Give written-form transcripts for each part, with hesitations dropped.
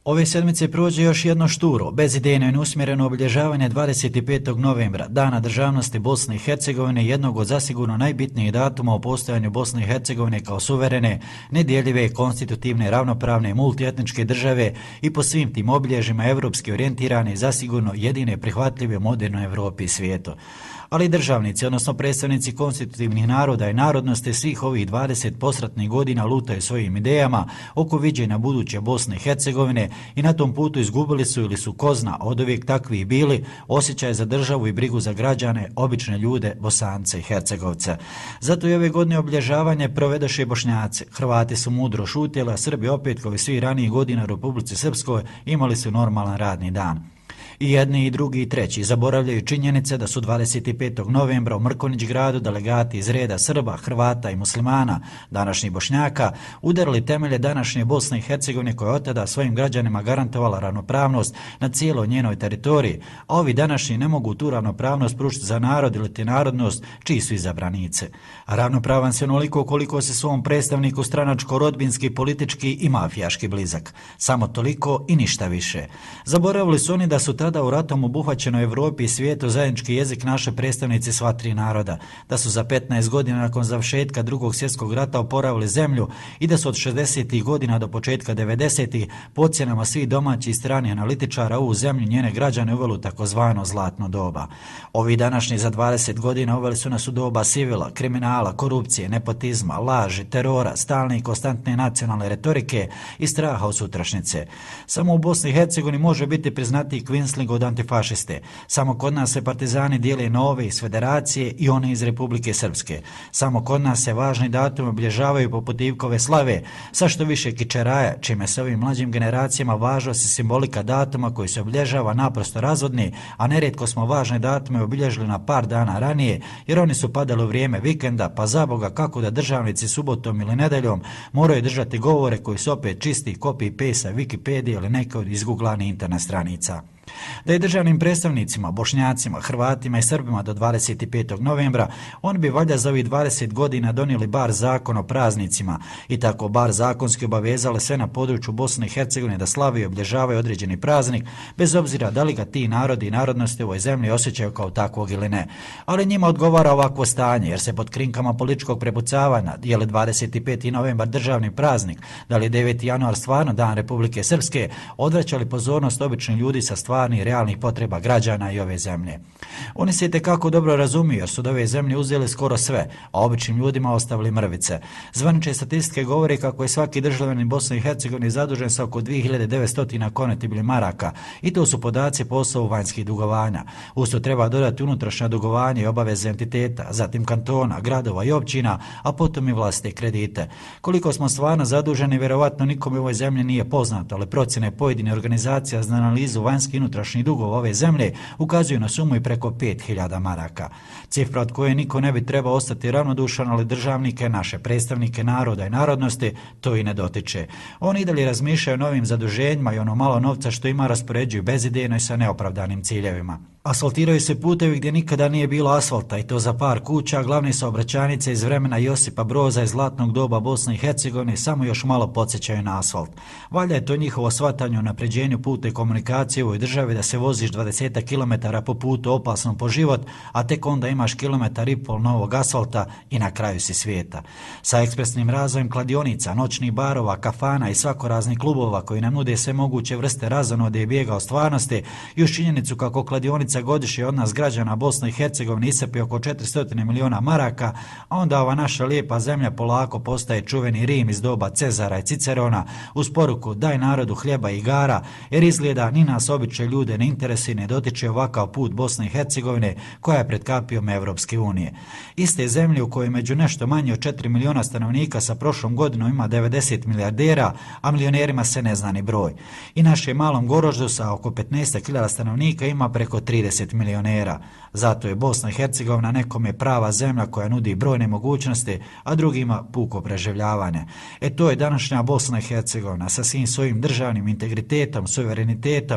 Ove sedmice prođe još jedno šturo, bezidejno i neusmjereno obilježavanje 25. novembra, Dana državnosti Bosne i Hercegovine, jednog od zasigurno najbitnijih datuma o postojanju Bosne i Hercegovine kao suverene, nedjeljive, konstitutivne, ravnopravne, multietničke države i po svim tim obilježjima evropski orijentirane i zasigurno jedine prihvatljive u modernoj Evropi i svijetu. Ali državnici, odnosno predstavnici konstitutivnih naroda i narodnosti svih ovih 20 posratnih godina lutaju svojim idejama oko viđenja buduće Bosne i Hercegovine i na tom putu izgubili su ili su ko zna oduvijek takvi bili osjećaj za državu i brigu za građane, obične ljude, Bosance i Hercegovce. Zato i ove godine obilježavanje provedoše i Bošnjaci. Hrvati su mudro šutjeli, a Srbi opet kao i svi ranijih godina u Republici Srpskoj imali su normalan radni dan. I jedni i drugi i treći zaboravljaju činjenice da su 25. novembra u Mrkonjić gradu delegati iz reda Srba, Hrvata i muslimana, današnjih Bošnjaka, udarili temelje današnje Bosne i Hercegovine koja je od tada svojim građanima garantovala ravnopravnost na cijeloj njenoj teritoriji, a ovi današnji ne mogu tu ravnopravnost pružiti za narod ili te narodnost čiji su izabranice. A ravnopravan se onoliko koliko se svom predstavniku stranačko-rodbinski, politički i mafijaški blizak. Samo toliko i ništa više. Zaboravili su oni da su tada u ratom obuhvaćenoj Evropi i svijetu zajednički jezik naše predstavnici sva tri naroda, da su za 15 godina nakon završetka Drugog svjetskog rata oporavili zemlju i da su od 60. godina do početka 90. po ocjenama svih domaćih i stranih analitičara ovu zemlju njene građane uveli u takozvano zlatno doba. Ovi današnji za 20 godina uveli su nas u doba sivila, kriminala, korupcije, nepotizma, laži, terora, stalne i konstantne nacionalne retorike i straha od sutrašnjice. Samo u Bosni i Hercegovini može biti priznati Kvinsling od antifašiste. Samo kod nas se partizani dijele na ove iz Federacije i one iz Republike Srpske. Samo kod nas se važni datumi obilježavaju poput Ivkove slave, sa što više kičeraja, čime se ovim mlađim generacijama važnost i simbolika datuma koji se obilježava naprosto razvodni, a nerijetko smo važne datume obilježili na par dana ranije, jer oni su padali u vrijeme vikenda, pa zaboga kako da državnici subotom ili nedeljom moraju držati govore koji su opet čisti copy-paste Wikipedije ili neke od izguglanih internet stranica. Da je državnim predstavnicima, Bošnjacima, Hrvatima i Srbima do 25. novembra, oni bi valjda za ovih 20 godina donijeli bar zakon o praznicima i tako bar zakonski obavezali sve na području Bosne i Hercegovine da slavi i obilježavaju određeni praznik, bez obzira da li ga ti narodi i narodnosti u ovoj zemlji osjećaju kao takvog ili ne. Ali njima odgovara ovakvo stanje, jer se pod krinkama političkog prepucavanja, je li 25. novembar državni praznik, da li je 9. januar stvarno dan Republike Srpske, odvraćali pozornost običnih ljudi sa stvarnih i realnih potreba građana i ove zemlje. Oni se itekako dobro razumiju jer su od ove zemlje uzeli skoro sve, a običnim ljudima ostavili mrvice. Zvanične statistike govori kako je svaki državljanin Bosne i Hercegovine zadužen sa oko 2900 konvertibilnih maraka i to su podaci po osnovu vanjskih dugovanja. Uz to treba dodati unutrašnja dugovanja i obaveze entiteta, zatim kantona, gradova i općina, a potom i vlastite kredite. Koliko smo stvarno zaduženi, vjerovatno nikome u ovoj zemlji nije poznato, ali procjene pojedine organizacija za analizu vanjskih i unutrašnjih dugova ove zemlje ukazuju na sumu i preko 5000 maraka. Cifra od koje niko ne bi trebao ostati ravnodušan, ali državnike, naše predstavnike naroda i narodnosti, to i ne dotiče. Oni i dalje razmišljaju o novim zaduženjima i ono malo novca što ima raspoređuju bezidejno i sa neopravdanim ciljevima. Asfaltiraju se putevi gdje nikada nije bilo asfalta i to za par kuća, glavne saobraćajnice iz vremena Josipa Broza iz zlatnog doba Bosne i Hercegovine samo još malo podsjećaju na asfalt. Valjda je to njihovo shvatanje o napređenju puta i komunikacije u ovoj državi da se voziš 20 km po putu opasnom po život, a tek onda imaš kilometar i pol novog asfalta i na kraju si svijeta. Sa ekspresnim razvojem kladionica, noćnih barova, kafana i svakoraznih klubova koji nam nude sve moguće vrste razonode i bijega od stvarnosti, još činjenicu kako kladionica godišnje od nas građana Bosne i Hercegovine iscrpi oko 400 miliona maraka, a onda ova naša lijepa zemlja polako postaje čuveni Rim iz doba Cezara i Cicerona uz poruku daj narodu hljeba i igara, jer izgleda ni nas obične ljude ne interesi ne dotiče ovakav put Bosne i Hercegovine koja je pred kapijom Evropske unije. Iste zemlje u kojoj među nešto manje od 4 miliona stanovnika sa prošlom godinom ima 90 milijardera, a milionerima se ne zna ni broj. I naše malom Goroždu sa oko 15.000 stanovnika ima preko 30 milionera. Zato je Bosna i Hercegovina nekome prava zemlja koja nudi brojne mogućnosti, a drugima puko preživljavanje. To je današnja Bosna i Hercegovina sa svim svojim državnim integritetom, suverenitetom,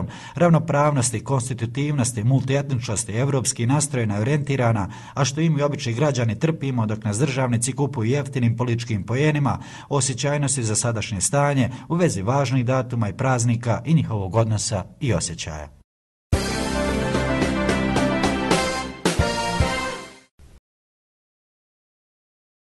ravnopravnosti, konstitutivnosti, multietničnosti, evropski nastrojena i orijentirana, a što im i obični građani trpimo dok nas državnici kupuju jeftinim političkim pojenima, osjećajnosti za sadašnje stanje u vezi važnih datuma i praznika i njihovog odnosa i osjećaja.